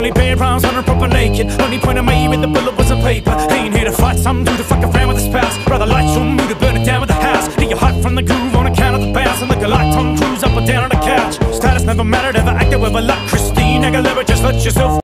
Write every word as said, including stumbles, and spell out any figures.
Only paid rounds on her proper naked. Only point I made with the bullet was a paper. Ain't here to fight some dude to fuck around with a spouse. Rather light your mood to burn it down with the house. Get your hype from the groove on account of the bounce. And look a like Tom Cruise up or down on the couch. Status never mattered, ever acted with a luck. Christine Aguilera, just let yourself